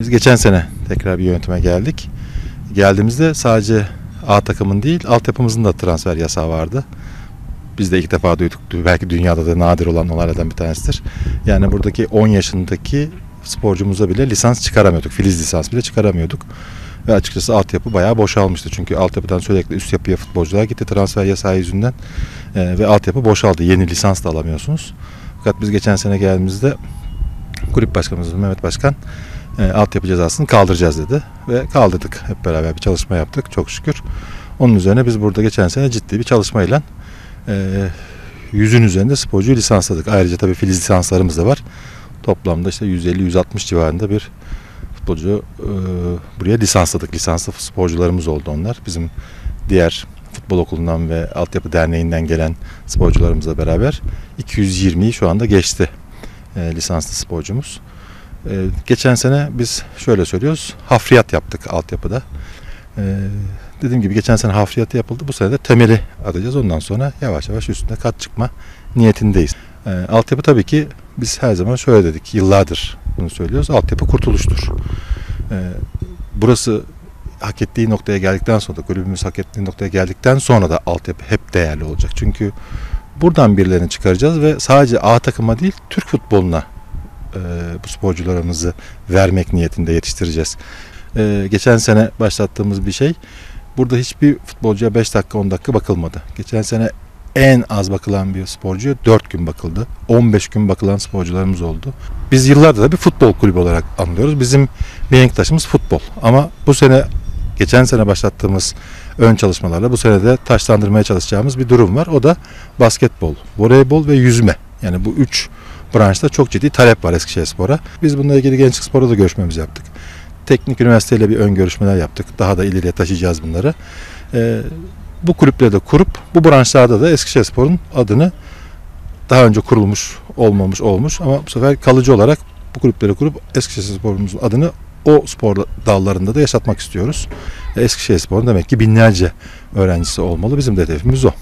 Biz geçen sene tekrar bir yönetime geldik. Geldiğimizde sadece A takımın değil, altyapımızın da transfer yasağı vardı. Biz de ilk defa duyduk. Belki dünyada da nadir olan olaylardan bir tanesidir. Yani buradaki 10 yaşındaki sporcumuza bile lisans çıkaramıyorduk. Filiz lisans bile çıkaramıyorduk. Ve açıkçası altyapı bayağı boşalmıştı. Çünkü altyapıdan sürekli üst yapıya futbolcular gitti transfer yasağı yüzünden. Ve altyapı boşaldı. Yeni lisans da alamıyorsunuz. Fakat biz geçen sene geldiğimizde kulüp başkanımız Mehmet Başkan altyapı cezasını kaldıracağız dedi. Ve kaldırdık. Hep beraber bir çalışma yaptık çok şükür. Onun üzerine biz burada geçen sene ciddi bir çalışmayla 100'ün üzerinde sporcuyu lisansladık. Ayrıca tabii filiz lisanslarımız da var. Toplamda işte 150-160 civarında bir futbolcu buraya lisansladık. Lisanslı sporcularımız oldu onlar. Bizim diğer futbol okulundan ve altyapı derneğinden gelen sporcularımızla beraber 220'yi şu anda geçti lisanslı sporcumuz. Geçen sene biz şöyle söylüyoruz, hafriyat yaptık altyapıda. Dediğim gibi geçen sene hafriyatı yapıldı. Bu sene de temeli atacağız. Ondan sonra yavaş yavaş üstüne kat çıkma niyetindeyiz. Altyapı tabii ki biz her zaman şöyle dedik. Yıllardır bunu söylüyoruz. Altyapı kurtuluştur. Burası hak ettiği noktaya geldikten sonra da kulübümüz hak ettiği noktaya geldikten sonra da altyapı hep değerli olacak. Çünkü buradan birilerini çıkaracağız ve sadece A takıma değil Türk futboluna bu sporcularımızı vermek niyetinde yetiştireceğiz. Geçen sene başlattığımız bir şey. Burada hiçbir futbolcuya 5 dakika 10 dakika bakılmadı. Geçen sene en az bakılan bir sporcuya 4 gün bakıldı. 15 gün bakılan sporcularımız oldu. Biz yıllardır da bir futbol kulübü olarak anlıyoruz. Bizim mihenk taşımız futbol. Ama bu sene geçen sene başlattığımız ön çalışmalarla bu sene de taşlandırmaya çalışacağımız bir durum var. O da basketbol, voleybol ve yüzme. Yani bu 3 branşta çok ciddi talep var Eskişehirspor'a. Biz bununla ilgili Gençlik Spor'da da görüşmemizi yaptık. Teknik üniversiteyle bir ön görüşmeler yaptık. Daha da ileriye taşıyacağız bunları. Bu kulüpleri de kurup bu branşlarda da Eskişehirspor'un adını daha önce kurulmuş, olmuş ama bu sefer kalıcı olarak bu kulüpleri kurup Eskişehirspor'umuzun adını o spor dallarında da yaşatmak istiyoruz. Eskişehirspor'un demek ki binlerce öğrencisi olmalı. Bizim de hedefimiz o.